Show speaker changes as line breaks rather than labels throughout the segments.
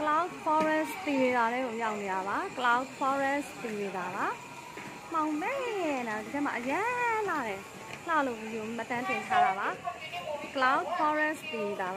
Cloud Forest တည်နေတာလေးကိုရောက်နေတာပါ Cloud Forest တည်နေတာပါမောင်မဲနော်ဒီထဲမှာအရန်လာတယ်လှလို့ဗီဒီယိုမတန်းတင်ထားတာပါ Cloud Forest တည်နေတာပါ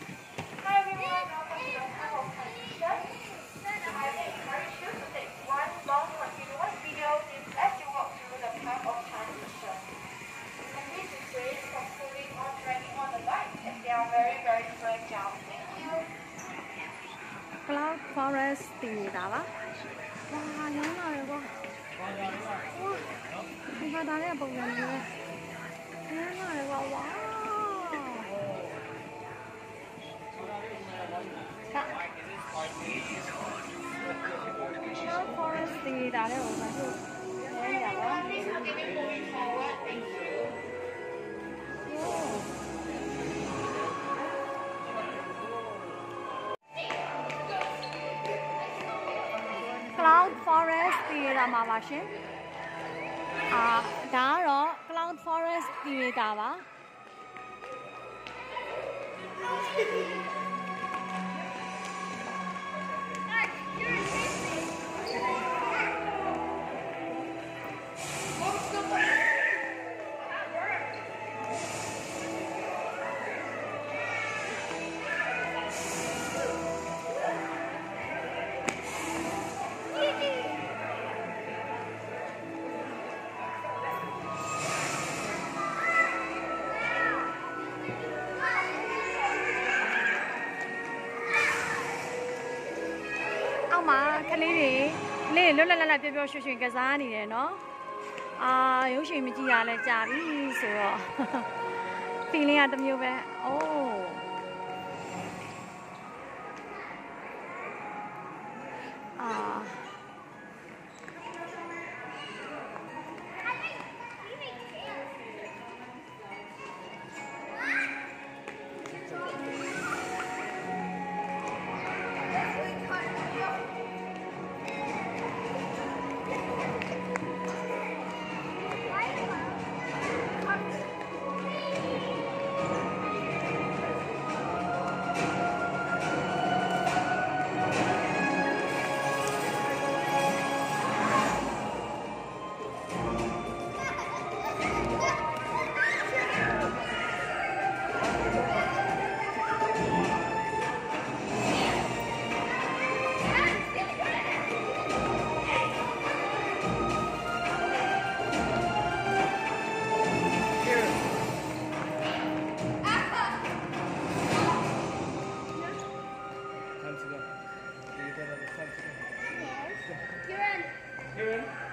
Cloud Forest တည်နေတာပါဝါရမ်းလာတယ်ကွာဝါဒီမှာဒါလည်းပုံစံမျိုးပဲရမ်းလာတယ်ကွာဝါCloud Forest တည်နေတာလည်းဟိုမှာသူလဲရပါCloud Forest တည်နေတာမှာပါရှင်ဒါကတော့ Cloud Forest တည်နေတာပါမှာကလေးတွေလေးလွတ်လပ်လပ်ပျော်ပျော်ရွှင်ရွှင်ကစားနေတယ်နော်ရုပ်ရှင်မကြည့်ရလဲကြာပြီဆိုတော့ feeling ကတစ်မျိုးပဲအိုး
Kieran.